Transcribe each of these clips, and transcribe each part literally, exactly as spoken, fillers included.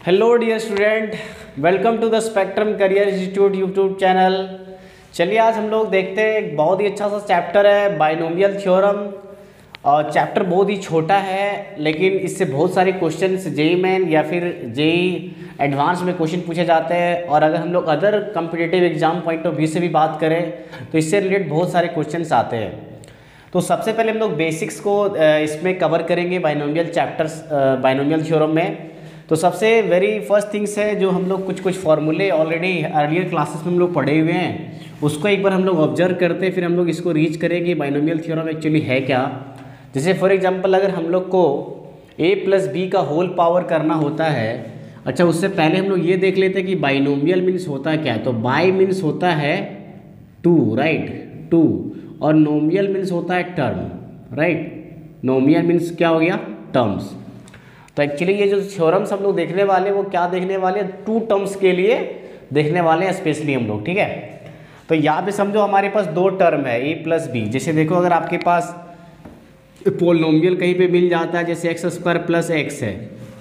Hello dear student, welcome to the spectrum career institute YouTube channel. चलिए आज हम लोग देखते हैं एक बहुत ही अच्छा सा चैप्टर है बाइनोमियल थ्योरम। और चैप्टर बहुत ही छोटा है लेकिन इससे बहुत सारे क्वेश्चंस जेई मेन या फिर जेई एडवांस में क्वेश्चन पूछे जाते हैं। और अगर हम लोग other competitive exam point of view से भी बात करें तो इससे रिलेटेड बहुत सारे क्वेश्चंस आते हैं। तो सबसे पहले हम लोग बेसिक्स को इसमें कवर करेंगे बाइनोमियल चैप्टर्स बाइनोमियल थ्योरम में। तो सबसे वेरी फर्स्ट थिंग्स है जो हम लोग कुछ कुछ फार्मूले ऑलरेडी अर्लियर क्लासेस में हम लोग पढ़े हुए हैं, उसको एक बार हम लोग ऑब्जर्व करते हैं, फिर हम लोग इसको रीच करेंगे बाइनोमियल थ्योरम एक्चुअली है क्या। जैसे फॉर एग्जांपल अगर हम लोग को a प्लस बी का होल पावर करना होता है, अच्छा उससे पहले हम लोग ये देख लेते हैं कि बाइनोमियल मीन्स होता है क्या। तो बाई मीन्स होता है टू, राइट, टू, और नोमियल मीन्स होता है टर्म, राइट। नोमियल मीन्स क्या हो गया, टर्म्स। तो एक्चुअली ये जो थ्योरम्स हम लोग देखने वाले हैं वो क्या देखने वाले हैं, टू टर्म्स के लिए देखने वाले हैं स्पेशली हम लोग, ठीक है। तो यहाँ पे समझो हमारे पास दो टर्म है a प्लस बी। जैसे देखो अगर आपके पास पोलिनोमियल कहीं पे मिल जाता है, जैसे एक्स स्क्वायर प्लस एक्स है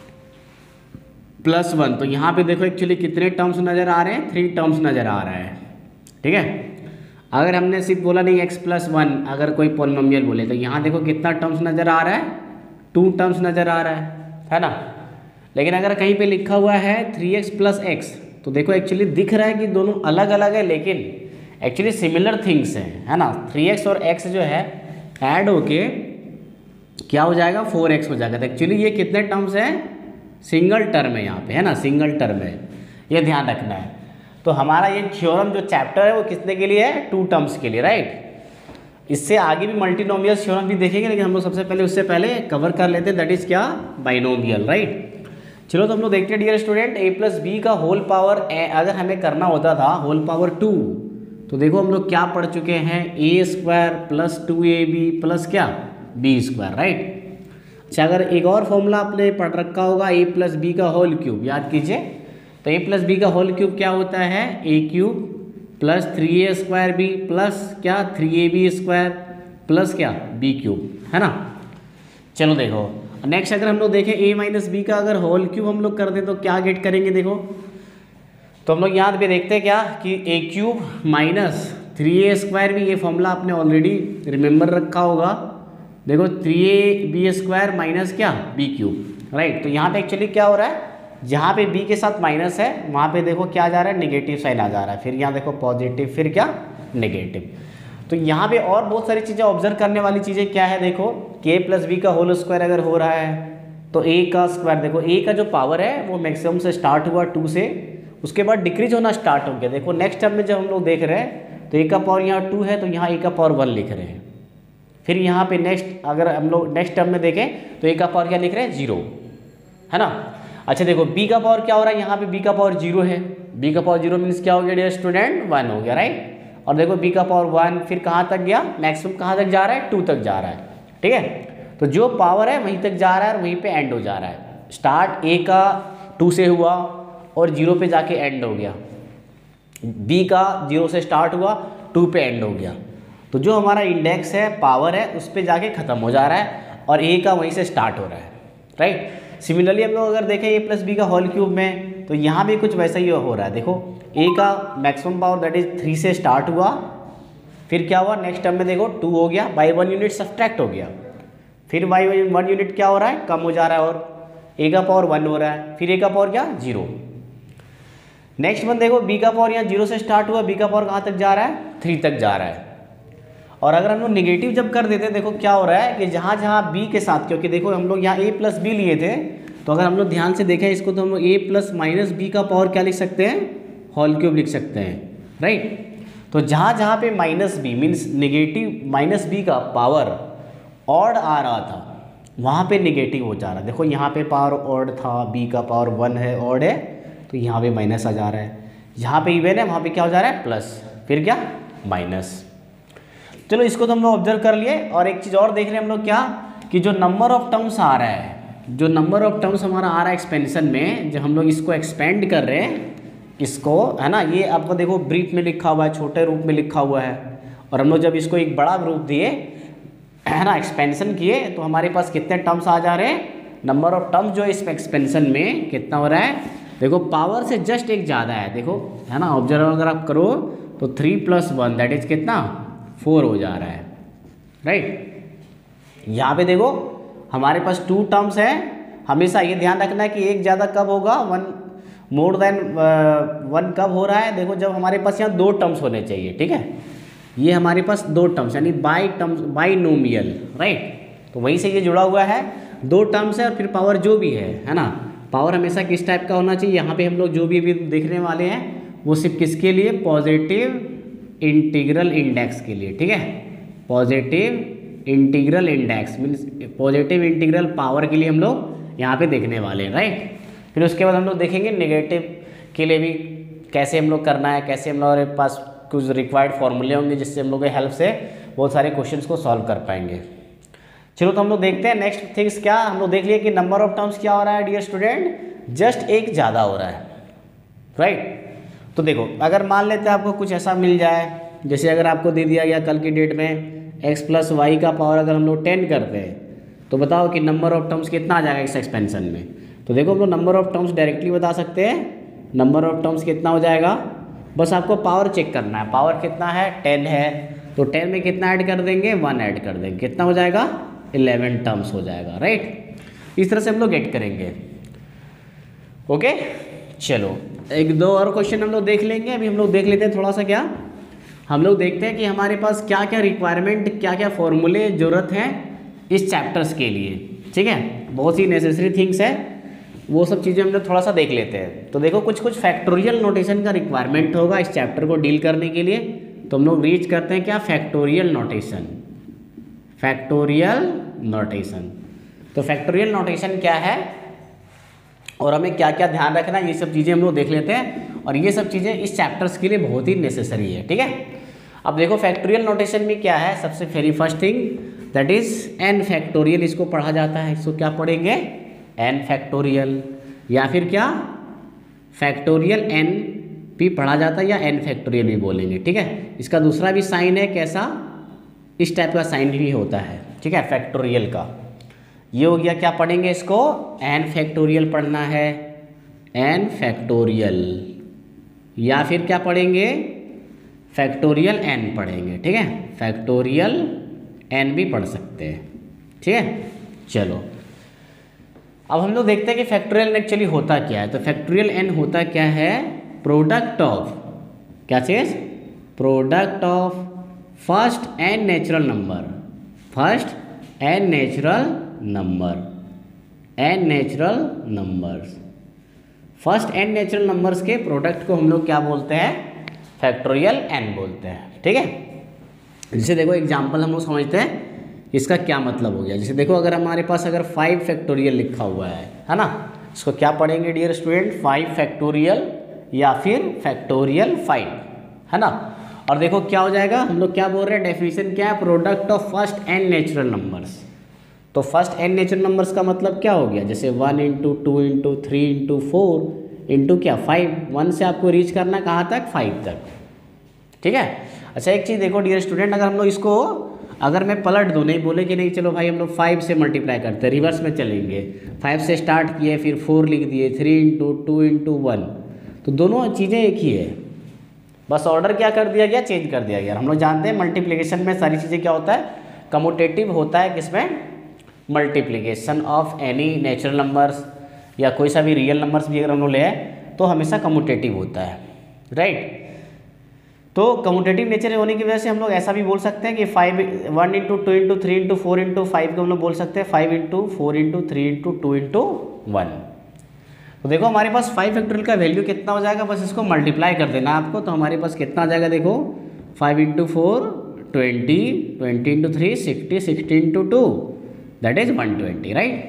प्लस वन, तो यहाँ पे देखो एक्चुअली कितने टर्म्स नज़र आ रहे हैं, थ्री टर्म्स नज़र आ रहा है, ठीक है। अगर हमने सिर्फ बोला नहीं एक्स प्लस वन, अगर कोई पोलिनोमियल बोले तो यहाँ देखो कितना टर्म्स नज़र आ रहा है, टू टर्म्स नज़र आ रहा है है ना। लेकिन अगर कहीं पे लिखा हुआ है थ्री एक्स प्लस एक्स, तो देखो एक्चुअली दिख रहा है कि दोनों अलग अलग है लेकिन एक्चुअली सिमिलर थिंग्स हैं, है ना। थ्री एक्स और x जो है ऐड होके क्या हो जाएगा, फोर एक्स हो जाएगा। तो एक्चुअली ये कितने टर्म्स हैं, सिंगल टर्म है यहाँ पे, है ना, सिंगल टर्म है, ये ध्यान रखना है। तो हमारा ये थ्योरम जो चैप्टर है वो कितने के लिए है, टू टर्म्स के लिए, राइट। इससे आगे भी मल्टीनोमियल थ्योरम भी देखेंगे लेकिन हम लोग सबसे पहले उससे पहले कवर कर लेते हैं, दैट इज क्या, बाइनोमियल, राइट। चलो तो हम लोग देखते हैं dear student, a plus B का होल पावर अगर हमें करना होता था होल पावर टू, तो देखो हम लोग क्या पढ़ चुके हैं, A square plus two A B plus क्या, बी स्क्वायर, राइट। अच्छा अगर एक और फॉर्मूला आपने पढ़ रखा होगा a प्लस बी का होल क्यूब, याद कीजिए। तो a प्लस बी का होल क्यूब क्या होता है, A cube plus three A square B plus क्या, three A B square plus क्या, बी क्यूब, है ना। चलो देखो नेक्स्ट अगर हम लोग देखें a माइनस बी का अगर होल क्यूब हम लोग कर दें तो क्या गेट करेंगे, देखो तो हम लोग यहाँ पे देखते हैं क्या कि A cube minus three A square B, ये फॉर्मूला आपने ऑलरेडी रिमेंबर रखा होगा। देखो three A B square minus क्या, बी क्यूब, राइट। तो यहाँ पे एक्चुअली क्या हो रहा है, जहाँ पे b के साथ माइनस है वहाँ पे देखो क्या जा रहा है, नेगेटिव साइन आ जा रहा है, फिर यहाँ देखो पॉजिटिव, फिर क्या, नेगेटिव। तो यहाँ पे और बहुत सारी चीज़ें ऑब्जर्व करने वाली चीज़ें क्या है, देखो k प्लस बी का होल स्क्वायर अगर हो रहा है तो a का स्क्वायर, देखो a का जो पावर है वो मैक्सिमम से स्टार्ट हुआ टू से, उसके बाद डिक्रीज होना स्टार्ट हो गया। देखो नेक्स्ट टर्म में जब हम लोग देख रहे हैं तो a का पावर यहाँ टू है तो यहाँ a का पावर वन लिख रहे हैं। फिर यहाँ पे नेक्स्ट अगर हम लोग नेक्स्ट टर्म में देखें तो a का पावर क्या लिख रहे हैं, जीरो, है ना। अच्छा देखो b का पावर क्या हो रहा है, यहाँ पे b का पावर जीरो है, b का पावर जीरो मीन्स क्या हो गया डियर स्टूडेंट, वन हो गया, राइट। और देखो b का पावर वन, फिर कहाँ तक गया, मैक्सिमम कहाँ तक जा रहा है, टू तक जा रहा है, ठीक है। तो जो पावर है वहीं तक जा रहा है और वहीं पे एंड हो जा रहा है। स्टार्ट a का टू से हुआ और जीरो पे जाके एंड हो गया, b का जीरो से स्टार्ट हुआ टू पे एंड हो गया। तो जो हमारा इंडेक्स है, पावर है, उस पर जाके ख़त्म हो जा रहा है और a का वहीं से स्टार्ट हो रहा है, राइट। सिमिलरली हम लोग अगर देखें a प्लस बी का होल क्यूब में तो यहाँ भी कुछ वैसा ही हो रहा है। देखो a का maximum power that is three से स्टार्ट हुआ, फिर क्या हुआ, नेक्स्ट टर्म में देखो टू हो गया, बाई वन यूनिट सब्ट्रैक्ट हो गया, फिर बाई वन यूनिट क्या हो रहा है, कम हो जा रहा है और a का पावर वन हो रहा है, फिर a का पावर क्या, जीरो। नेक्स्ट वन देखो b का पावर यहाँ जीरो से स्टार्ट हुआ, b का पावर कहाँ तक जा रहा है, थ्री तक जा रहा है। और अगर हम लोग निगेटिव जब कर देते हैं, देखो क्या हो रहा है कि जहाँ जहाँ b के साथ, क्योंकि देखो हम लोग यहाँ a प्लस बी लिए थे, तो अगर हम लोग ध्यान से देखें इसको तो हम लोग a प्लस माइनस बी का पावर क्या लिख सकते हैं, होल क्यूब लिख सकते हैं, राइट। तो जहाँ जहाँ पे minus B means negative minus B का पावर ऑड आ रहा था वहाँ पे निगेटिव हो जा रहा है। देखो यहाँ पे पावर ऑड था, b का पावर वन है, ऑड है, तो यहाँ पे माइनस आ जा रहा है। यहाँ पे इवन है वहाँ पे क्या हो जा रहा है, प्लस, फिर क्या, माइनस। चलो इसको तो हम लोग ऑब्जर्व कर लिए। और एक चीज़ और देख रहे हैं हम लोग क्या, कि जो नंबर ऑफ टर्म्स आ रहा है, जो नंबर ऑफ टर्म्स हमारा आ रहा है एक्सपेंशन में, जब हम लोग इसको एक्सपेंड कर रहे हैं इसको, है ना, ये आपको देखो ब्रीफ में लिखा हुआ है, छोटे रूप में लिखा हुआ है, और हम लोग जब इसको एक बड़ा रूप दिए, है ना, एक्सपेंशन किए, तो हमारे पास कितने टर्म्स आ जा रहे हैं, नंबर ऑफ टर्म्स जो इस एक्सपेंशन में कितना हो रहा है, देखो पावर से जस्ट एक ज़्यादा है, देखो है ना, ऑब्जर्व अगर आप करो तो three plus one that is कितना, फोर हो जा रहा है, राइट। यहाँ पे देखो हमारे पास टू टर्म्स है, हमेशा ये ध्यान रखना है कि एक ज़्यादा कब होगा, वन मोर देन वन कब हो रहा है, देखो जब हमारे पास यहाँ दो टर्म्स होने चाहिए, ठीक है। ये हमारे पास दो टर्म्स यानी बाई टर्म्स, बाइनोमियल, राइट। तो वहीं से ये जुड़ा हुआ है, दो टर्म्स है और फिर पावर जो भी है है ना, पावर हमेशा किस टाइप का होना चाहिए। यहाँ पे हम लोग जो भी अभी देखने वाले हैं वो सिर्फ किसके लिए, पॉजिटिव इंटीग्रल इंडेक्स के लिए, ठीक है। Positive integral index means positive integral power के लिए हम लोग यहाँ पे देखने वाले हैं, राइट। फिर उसके बाद हम लोग देखेंगे नेगेटिव के लिए भी कैसे हम लोग करना है, कैसे हम लोगों के पास कुछ रिक्वायर्ड फॉर्मूले होंगे जिससे हम लोग के हेल्प से बहुत सारे क्वेश्चंस को सॉल्व कर पाएंगे। चलो तो हम लोग देखते हैं नेक्स्ट थिंग्स क्या, हम लोग देख लिए कि नंबर ऑफ टर्म्स क्या हो रहा है डियर स्टूडेंट, जस्ट एक ज़्यादा हो रहा है, राइट। तो देखो अगर मान लेते हैं आपको कुछ ऐसा मिल जाए, जैसे अगर आपको दे दिया गया कल की डेट में एक्स प्लस वाई का पावर अगर हम लोग टेन करते हैं तो बताओ कि नंबर ऑफ टर्म्स कितना आ जाएगा इस एक्सपेंशन में। तो देखो हम लोग नंबर ऑफ टर्म्स डायरेक्टली बता सकते हैं, नंबर ऑफ टर्म्स कितना हो जाएगा, बस आपको पावर चेक करना है, पावर कितना है, टेन है, तो टेन में कितना ऐड कर देंगे, वन ऐड कर देंगे, कितना हो जाएगा, इलेवन टर्म्स हो जाएगा, राइट। इस तरह से हम लोग गेट करेंगे, ओके। चलो एक दो और क्वेश्चन हम लोग देख लेंगे, अभी हम लोग देख लेते हैं थोड़ा सा क्या, हम लोग देखते हैं कि हमारे पास क्या क्या रिक्वायरमेंट, क्या क्या फॉर्मूले ज़रूरत हैं इस चैप्टर्स के लिए, ठीक है। बहुत सी नेसेसरी थिंग्स है, वो सब चीज़ें हम लोग थोड़ा सा देख लेते हैं। तो देखो कुछ कुछ फैक्टोरियल नोटेशन का रिक्वायरमेंट होगा इस चैप्टर को डील करने के लिए, तो हम लोग रीच करते हैं क्या, फैक्टोरियल नोटेशन। फैक्टोरियल नोटेशन, तो फैक्टोरियल नोटेशन क्या है और हमें क्या क्या ध्यान रखना है, ये सब चीज़ें हम लोग देख लेते हैं, और ये सब चीज़ें इस चैप्टर्स के लिए बहुत ही नेसेसरी है, ठीक है। अब देखो फैक्टोरियल नोटेशन में क्या है, सबसे very first thing that is N factorial, इसको पढ़ा जाता है, इसको क्या पढ़ेंगे, एन फैक्टोरियल, या फिर क्या फैक्टोरियल एन भी पढ़ा जाता है, या एन फैक्टोरियल भी बोलेंगे, ठीक है। इसका दूसरा भी साइन है, कैसा, इस टाइप का साइन भी होता है, ठीक है, फैक्टोरियल का। ये हो गया, क्या पढ़ेंगे इसको, एन फैक्टोरियल पढ़ना है, एन फैक्टोरियल, या फिर क्या पढ़ेंगे, फैक्टोरियल एन पढ़ेंगे, ठीक है, फैक्टोरियल एन भी पढ़ सकते हैं, ठीक है। चलो अब हम लोग देखते हैं कि फैक्टोरियल एन एक्चुअली होता क्या है। तो फैक्टोरियल एन होता क्या है, प्रोडक्ट ऑफ, क्या चीज़, product of first N natural number, first N natural number, N natural numbers, first N natural numbers के प्रोडक्ट को हम लोग क्या बोलते हैं, फैक्टोरियल एन बोलते हैं, ठीक है। जैसे देखो एग्जांपल हम लोग समझते हैं इसका क्या मतलब हो गया। जैसे देखो अगर हमारे पास अगर फाइव फैक्टोरियल लिखा हुआ है है ना, इसको क्या पढ़ेंगे डियर स्टूडेंट, फाइव फैक्टोरियल या फिर फैक्टोरियल फाइव, है ना। और देखो क्या हो जाएगा, हम लोग क्या बोल रहे हैं, डेफिनेशन क्या है, product of first N natural numbers. तो फर्स्ट एन नेचुरल नंबर्स का मतलब क्या हो गया, जैसे one into two into three into four into क्या फाइव, वन से आपको रीच करना कहाँ तक, फाइव तक, ठीक है। अच्छा एक चीज़ देखो डियर स्टूडेंट, अगर हम लोग इसको अगर मैं पलट दूँ, नहीं बोले कि नहीं चलो भाई हम लोग फाइव से मल्टीप्लाई करते हैं, रिवर्स में चलेंगे, फाइव से स्टार्ट किए फिर फोर लिख दिए, three into two into one, तो दोनों चीज़ें एक ही है, बस ऑर्डर क्या कर दिया गया, चेंज कर दिया गया। हम लोग जानते हैं मल्टीप्लिकेशन में सारी चीज़ें क्या होता है, कम्यूटेटिव होता है, किसमें, multiplication of any natural numbers या कोई सा भी रियल नंबर्स भी अगर हम लोग ले तो हमेशा कम्यूटेटिव होता है, राइट। तो कम्यूटेटिव नेचर होने की वजह से हम लोग ऐसा भी बोल सकते हैं कि five one into two into three into four into five को हम लोग बोल सकते हैं five into four into three into two into one. तो देखो हमारे पास फाइव फैक्टोरियल का वैल्यू कितना हो जाएगा, बस इसको मल्टीप्लाई कर देना आपको, तो हमारे पास कितना आ जाएगा, देखो five into four twenty, twenty into three sixty, sixty into two that is one twenty, right.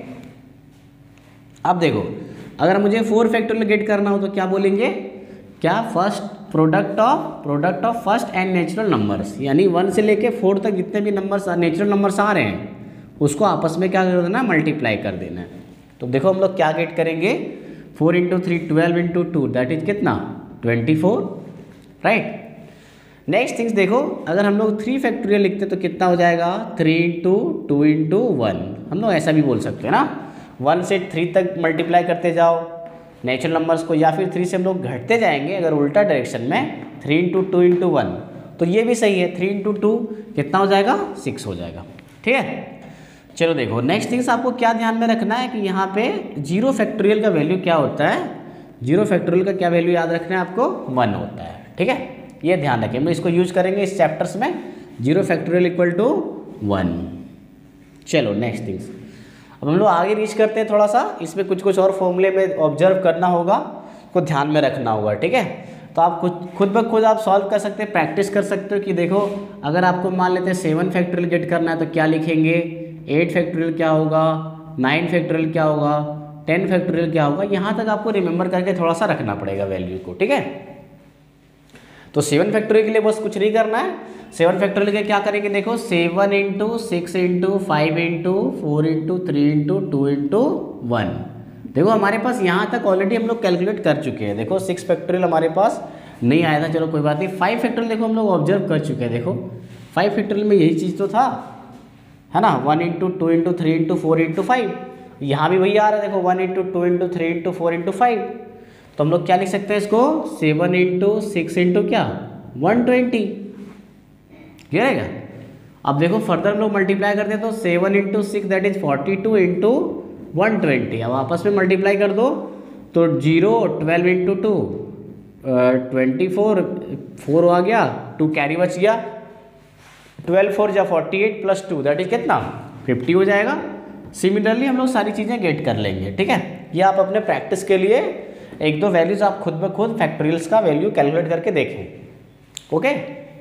अब देखो अगर मुझे फोर फैक्टोरियल गेट करना हो तो क्या बोलेंगे, क्या first product of product of first N natural numbers, यानी वन से लेके फोर तक जितने भी नंबर्स नेचुरल नंबर्स आ रहे हैं उसको आपस में क्या कर देना, मल्टीप्लाई कर देना है। तो देखो हम लोग क्या गेट करेंगे, four into three twelve into two that is कितना, twenty four, right. Next things देखो, अगर हम लोग थ्री फैक्टोरियल लिखते तो कितना हो जाएगा, three into two into one, हम लोग ऐसा भी बोल सकते हैं ना, वन से थ्री तक मल्टीप्लाई करते जाओ, नेचुरल नंबर्स को या फिर थ्री से हम लोग घटते जाएंगे अगर उल्टा डायरेक्शन में, three into two into one, तो ये भी सही है, थ्री इंटू टू कितना हो जाएगा, सिक्स हो जाएगा। ठीक है, चलो देखो नेक्स्ट थिंग्स आपको क्या ध्यान में रखना है कि यहाँ पे जीरो फैक्टोरियल का वैल्यू क्या होता है, जीरो फैक्टोरियल का क्या वैल्यू याद रखना है आपको, वन होता है। ठीक है, ये ध्यान रखें, हम लोग इसको यूज करेंगे इस चैप्टर्स में, zero factorial equal to one. चलो नेक्स्ट थिंग्स, अब हम लोग आगे रीच करते हैं थोड़ा सा, इसमें कुछ कुछ और फॉर्मूले में ऑब्जर्व करना होगा, को ध्यान में रखना होगा। ठीक है, तो आप खुद खुद ब खुद आप सॉल्व कर सकते हैं, प्रैक्टिस कर सकते हो कि देखो अगर आपको मान लेते हैं सेवन फैक्टोरियल गेट करना है तो क्या लिखेंगे, एट फैक्टोरियल क्या होगा, नाइन फैक्टोरियल क्या होगा, टेन फैक्टोरियल क्या होगा, यहाँ तक आपको रिमेंबर करके थोड़ा सा रखना पड़ेगा वैल्यू को। ठीक है, तो सेवन फैक्टोरियल के लिए बस कुछ नहीं करना है, सेवन फैक्टोरियल के क्या करेंगे, देखो seven into six into five into four into three into two into one. देखो हमारे पास यहाँ तक ऑलरेडी हम लोग कैलकुलेट कर चुके हैं, देखो सिक्स फैक्टोरियल हमारे पास नहीं आया था, चलो कोई बात नहीं। फाइव फैक्टोरियल देखो हम लोग ऑब्जर्व कर चुके हैं, देखो फाइव फैक्टोरियल में यही चीज़ तो था, है ना, one into two into three into four into five, यहाँ भी वही आ रहा है, देखो one into two into three into four into five, तो हम लोग क्या लिख सकते हैं इसको, सेवन इंटू सिक्स इंटू क्या, वन ट्वेंटी। क्लियर है क्या? अब देखो फर्दर हम लोग मल्टीप्लाई करते हैं तो seven into six that is forty two into one twenty, अब आपस में मल्टीप्लाई कर दो तो zero, twelve into two twenty four, four आ गया, टू कैरी बच गया, ट्वेल्व फोर जा forty eight plus two that is कितना, फिफ्टी हो जाएगा। सिमिलरली हम लोग सारी चीज़ें गेट कर लेंगे। ठीक है, ये आप अपने प्रैक्टिस के लिए एक दो वैल्यूज आप खुद ब खुद फैक्टोरियल्स का वैल्यू कैलकुलेट करके देखें। ओके,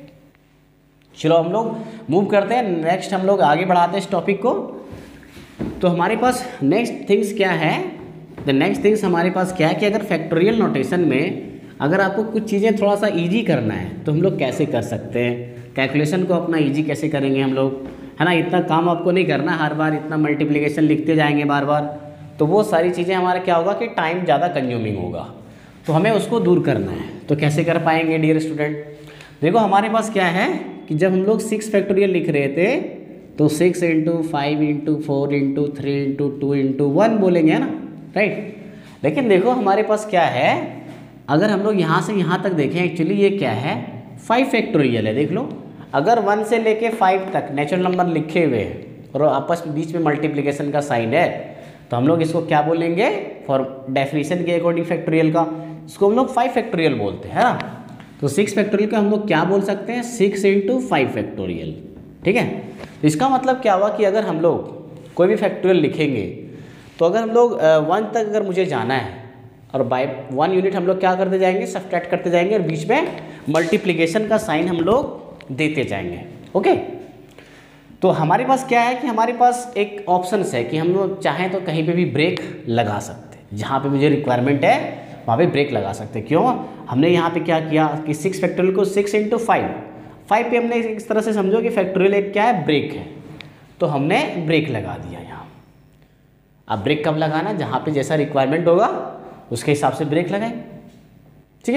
चलो हम लोग मूव करते हैं, नेक्स्ट हम लोग आगे बढ़ाते हैं इस टॉपिक को। तो हमारे पास नेक्स्ट थिंग्स क्या है, द नेक्स्ट थिंग्स हमारे पास क्या है कि अगर फैक्टोरियल नोटेशन में अगर आपको कुछ चीज़ें थोड़ा सा इजी करना है तो हम लोग कैसे कर सकते हैं, कैलकुलेशन को अपना इजी कैसे करेंगे हम लोग, है ना, इतना काम आपको नहीं करना, हर बार इतना मल्टीप्लिकेशन लिखते जाएंगे बार बार, तो वो सारी चीज़ें हमारा क्या होगा कि टाइम ज़्यादा कंज्यूमिंग होगा, तो हमें उसको दूर करना है। तो कैसे कर पाएंगे डियर स्टूडेंट, देखो हमारे पास क्या है कि जब हम लोग सिक्स फैक्टोरियल लिख रहे थे तो six into five into four into three into two into one बोलेंगे, है ना, राइट। लेकिन देखो हमारे पास क्या है, अगर हम लोग यहाँ से यहाँ तक देखें, एक्चुअली ये क्या है, फाइव फैक्टोरियल है। देख लो अगर वन से लेके फाइव तक नेचुरल नंबर लिखे हुए और आपस में बीच में मल्टीप्लिकेशन का साइन है, तो हम लोग इसको क्या बोलेंगे, फॉर डेफिनेशन के अकॉर्डिंग फैक्टोरियल का, इसको हम लोग फाइव फैक्टोरियल बोलते हैं, है ना। तो सिक्स फैक्टोरियल का हम लोग क्या बोल सकते हैं, सिक्स इंटू फाइव फैक्टोरियल। ठीक है, तो इसका मतलब क्या हुआ कि अगर हम लोग कोई भी फैक्टोरियल लिखेंगे तो अगर हम लोग वन तक अगर मुझे जाना है और बाय वन यूनिट हम लोग क्या करते जाएंगे, सब्ट्रैक्ट करते जाएंगे और बीच में मल्टीप्लिकेशन का साइन हम लोग देते जाएंगे। ओके, तो हमारे पास क्या है कि हमारे पास एक ऑप्शन है कि हम लोग चाहें तो कहीं पे भी ब्रेक लगा सकते हैं, जहाँ पे मुझे रिक्वायरमेंट है वहाँ पे ब्रेक लगा सकते हैं। क्यों, हमने यहाँ पे क्या किया कि सिक्स फैक्टोरियल को सिक्स इंटू फाइव, फाइव पे हमने इस तरह से समझो कि फैक्टोरियल एक क्या है, ब्रेक है, तो हमने ब्रेक लगा दिया यहाँ। अब ब्रेक कब लगाना, जहाँ पे जैसा रिक्वायरमेंट होगा उसके हिसाब से ब्रेक लगाएं। ठीक है,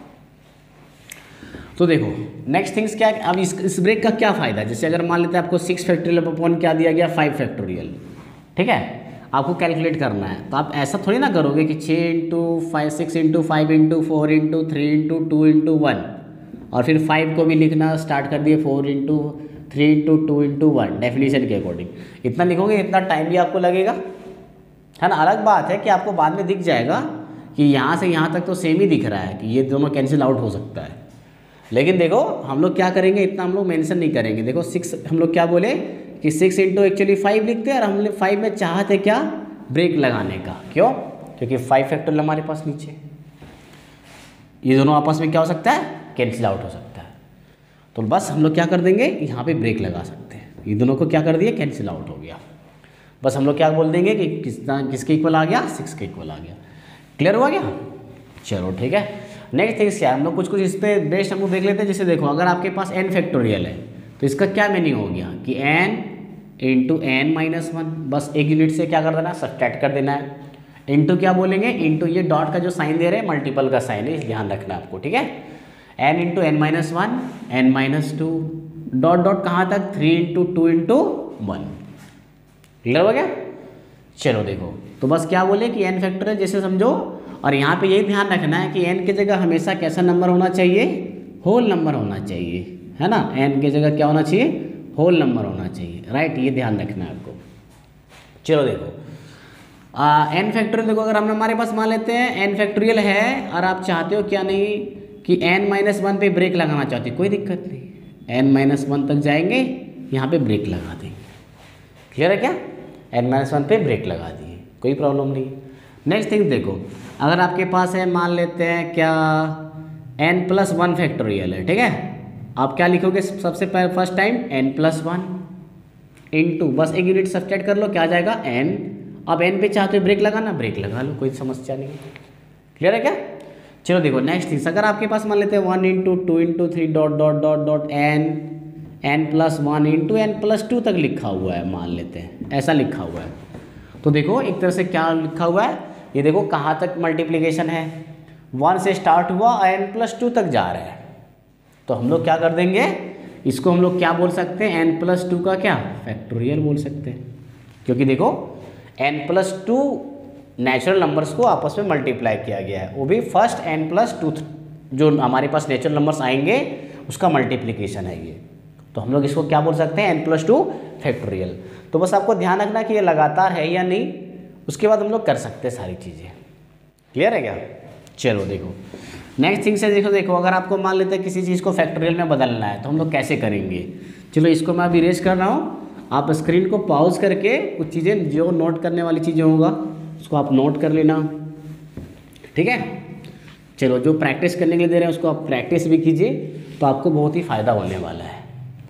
तो देखो नेक्स्ट थिंग्स क्या है, अब इस इस ब्रेक का क्या फ़ायदा, जैसे अगर मान लेते हैं आपको सिक्स फैक्टोरियल अपॉन क्या दिया गया, फाइव फैक्टोरियल। ठीक है, आपको कैलकुलेट करना है, तो आप ऐसा थोड़ी ना करोगे कि छः into five, six into five into four into three into two into one, और फिर फाइव को भी लिखना स्टार्ट कर दिए, four into three into two into one definition के अकॉर्डिंग। इतना लिखोगे, इतना टाइम भी आपको लगेगा, है ना। अलग बात है कि आपको बाद में दिख जाएगा कि यहाँ से यहाँ तक तो सेम ही दिख रहा है कि ये दोनों कैंसिल आउट हो सकता है, लेकिन देखो हम लोग क्या करेंगे, इतना हम लोग मेंशन नहीं करेंगे। देखो सिक्स हम लोग क्या बोले कि सिक्स इंटू एक्चुअली फाइव लिखते हैं और हमने फाइव में चाहते क्या, ब्रेक लगाने का। क्यों, क्योंकि फाइव फैक्टोरियल हमारे पास नीचे, ये दोनों आपस में क्या हो सकता है, कैंसिल आउट हो सकता है। तो बस हम लोग क्या कर देंगे, यहाँ पे ब्रेक लगा सकते हैं, ये दोनों को क्या कर दिए, कैंसिल आउट हो गया। बस हम लोग क्या बोल देंगे कि किसका किसके इक्वल आ गया, सिक्स के इक्वल आ गया। क्लियर हुआ क्या, चलो ठीक है। नेक्स्ट थिंग्स क्या है, हम लोग कुछ कुछ इस पर बेस्ट हम लोग देख लेते हैं। जैसे देखो अगर आपके पास एन फैक्टोरियल है तो इसका क्या मीनिंग हो गया कि N into N minus one, बस एक यूनिट से क्या कर देना, सब्ट्रैक्ट कर देना है। इंटू क्या बोलेंगे, इंटू ये डॉट का जो साइन दे रहे हैं मल्टीपल का साइन है, इस ध्यान रखना आपको। ठीक है, N into N minus one, N minus two, dot dot कहाँ तक, three into two into one. Clear हो गया, चलो देखो तो बस क्या बोले कि एन फैक्टोरियल जैसे समझो और यहाँ पे यही ध्यान रखना है कि एन की जगह हमेशा कैसा नंबर होना चाहिए, होल नंबर होना चाहिए, है ना। एन की जगह क्या होना चाहिए, होल नंबर होना चाहिए, राइट। ये ध्यान रखना है आपको। चलो देखो एन फैक्टोरियल, देखो अगर हम हमारे पास मान लेते हैं एन फैक्टोरियल है और आप चाहते हो क्या नहीं कि एन माइनस वन पे ब्रेक लगाना चाहते हो, कोई दिक्कत नहीं, एन माइनस वन तक जाएंगे, यहाँ पे ब्रेक लगा देंगे। क्लियर है क्या, एन माइनस वन पे ब्रेक लगा दिए, कोई प्रॉब्लम नहीं। नेक्स्ट थिंग देखो, अगर आपके पास है मान लेते हैं क्या एन प्लस वन फैक्टोरियल है, ठीक है, आप क्या लिखोगे सबसे पहले first time N plus one into, बस एक यूनिट सब्सट्रैक्ट कर लो, क्या आ जाएगा एन। अब एन पे चाहते हो ब्रेक लगाना, ब्रेक लगा लो, कोई समस्या नहीं। क्लियर है क्या। चलो देखो नेक्स्ट थिंग्स, अगर आपके पास मान लेते हैं one into two into three dot dot dot dot N N plus one into N plus two तक लिखा हुआ है, मान लेते हैं ऐसा लिखा हुआ है, तो देखो एक तरह से क्या लिखा हुआ है, ये देखो कहाँ तक मल्टीप्लिकेशन है, वन से स्टार्ट हुआ एन प्लस टू तक जा रहा है, तो हम लोग क्या कर देंगे, इसको हम लोग क्या बोल सकते हैं, एन प्लस टू का क्या फैक्टोरियल बोल सकते हैं, क्योंकि देखो N plus two natural numbers को आपस में मल्टीप्लाई किया गया है, वो भी फर्स्ट एन प्लस टू जो हमारे पास नेचुरल नंबर्स आएंगे उसका मल्टीप्लिकेशन है ये, तो हम लोग इसको क्या बोल सकते हैं, एन प्लस टू फैक्टोरियल। तो बस आपको ध्यान रखना कि ये लगातार है या नहीं, उसके बाद हम लोग कर सकते हैं सारी चीज़ें। क्लियर है क्या। चलो देखो नेक्स्ट थिंग से देखो देखो अगर आपको मान लेते हैं किसी चीज़ को फैक्टोरियल में बदलना है तो हम लोग कैसे करेंगे। चलो इसको मैं अभी इरेज कर रहा हूँ, आप स्क्रीन को पॉज करके कुछ चीज़ें जो नोट करने वाली चीज़ें होगा उसको आप नोट कर लेना, ठीक है। चलो जो प्रैक्टिस करने के लिए दे रहे हैं उसको आप प्रैक्टिस भी कीजिए, तो आपको बहुत ही फ़ायदा होने वाला है।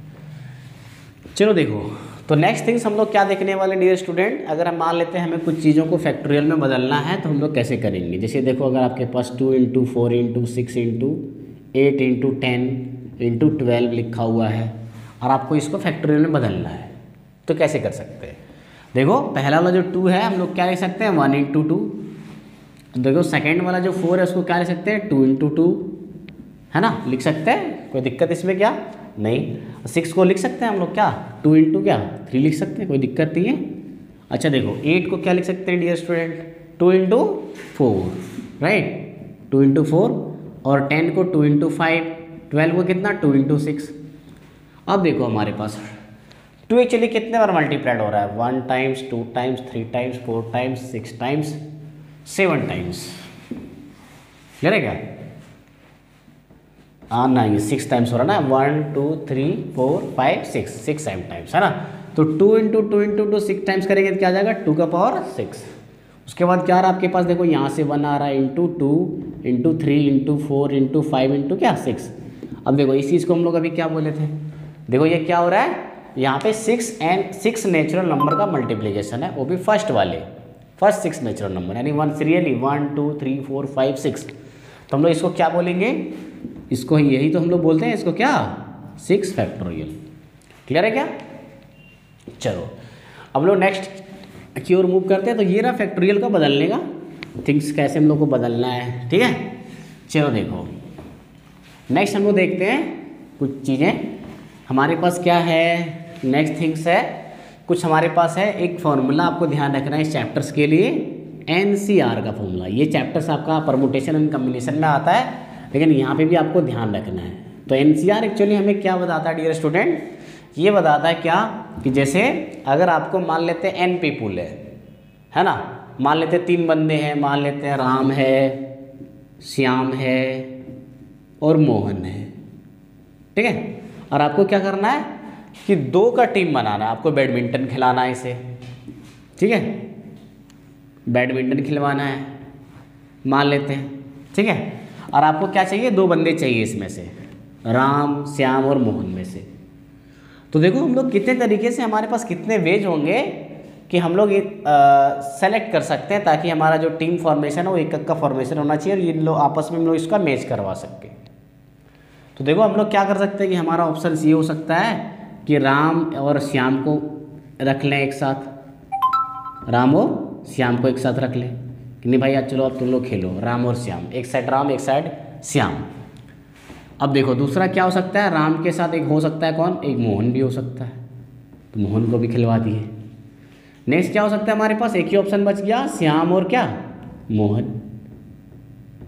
चलो देखो तो नेक्स्ट थिंग्स हम लोग क्या देखने वाले डियर स्टूडेंट, अगर हम मान लेते हैं हमें कुछ चीज़ों को फैक्टोरियल में बदलना है तो हम लोग कैसे करेंगे। जैसे देखो अगर आपके पास two into four into six into eight into ten into twelve लिखा हुआ है और आपको इसको फैक्टोरियल में बदलना है, तो कैसे कर सकते हैं। देखो पहला वाला जो टू है हम लोग क्या लिख सकते हैं, वन इंटू टू। देखो सेकेंड वाला जो फोर है उसको क्या लिख सकते हैं, टू इंटू टू, है ना, लिख सकते हैं, कोई दिक्कत इसमें क्या नहीं। सिक्स को लिख सकते हैं हम लोग क्या, टू इंटू क्या थ्री लिख सकते हैं, कोई दिक्कत नहीं है। अच्छा देखो एट को क्या लिख सकते हैं dear student, two into four, right, two into four, और टेन को टू इंटू फाइव, ट्वेल्व को कितना टू इंटू सिक्स। अब देखो हमारे पास टू एक्चुअली कितने बार मल्टीप्लाइड हो रहा है, one times, two times, three times, four times, six times, seven times. Clear है क्या, हाँ नहीं सिक्स टाइम्स हो रहा है ना, one two three four five six, six seven times है ना। तो two into two into two six times करेंगे तो क्या आ जाएगा, टू का पावर सिक्स। उसके बाद क्या आ रहा है आपके पास, देखो यहाँ से वन आ रहा है, into two into three into four into five into क्या सिक्स। अब देखो इस चीज़ को हम लोग अभी क्या बोले थे, देखो ये क्या हो रहा है, यहाँ पे six and six natural number का मल्टीप्लीकेशन है, वो भी फर्स्ट वाले फर्स्ट सिक्स नेचुरल नंबर, यानी one serially one two three four five six. तो हम लोग इसको क्या बोलेंगे, इसको यही तो हम लोग बोलते हैं, इसको क्या सिक्स फैक्टोरियल। क्लियर है क्या। चलो अब लोग नेक्स्ट की ओर मूव करते हैं। तो ये रहा फैक्टोरियल का बदलने का थिंग्स, कैसे हम लोग को बदलना है, ठीक है। चलो देखो नेक्स्ट हम लोग देखते हैं कुछ चीज़ें हमारे पास क्या है। नेक्स्ट थिंग्स है कुछ हमारे पास है, एक फॉर्मूला आपको ध्यान रखना है इस चैप्टर्स के लिए, एन सी आर का फॉर्मूला। ये चैप्टर्स आपका परमुटेशन एंड कम्बिनेशन में आता है, लेकिन यहाँ पे भी आपको ध्यान रखना है। तो एन सी आर एक्चुअली हमें क्या बताता है डियर स्टूडेंट, ये बताता है क्या कि जैसे अगर आपको मान लेते हैं एन पीपुल है है ना, मान लेते हैं तीन बंदे हैं, मान लेते हैं राम है, श्याम है और मोहन है, ठीक है। और आपको क्या करना है कि दो का टीम बनाना है, आपको बैडमिंटन खिलाना है इसे, ठीक है, बैडमिंटन खिलवाना है मान लेते हैं, ठीक है। और आपको क्या चाहिए, दो बंदे चाहिए इसमें से, राम श्याम और मोहन में से। तो देखो हम लोग कितने तरीके से, हमारे पास कितने वेज होंगे कि हम लोग सेलेक्ट कर सकते हैं ताकि हमारा जो टीम फॉर्मेशन है वो एक एक का फॉर्मेशन होना चाहिए और इन लोग आपस में हम लोग इसका मैच करवा सके। तो देखो हम लोग क्या कर सकते हैं कि हमारा ऑप्शन ये हो सकता है कि राम और श्याम को रख लें एक साथ, राम और श्याम को एक साथ रख लें कि नहीं भाई आज चलो अब तुम लोग खेलो, राम और श्याम, एक साइड राम एक साइड श्याम। अब देखो दूसरा क्या हो सकता है, राम के साथ एक हो सकता है कौन, एक मोहन भी हो सकता है, तो मोहन को भी खिलवा दिए। नेक्स्ट क्या हो सकता है हमारे पास, एक ही ऑप्शन बच गया, श्याम और क्या मोहन,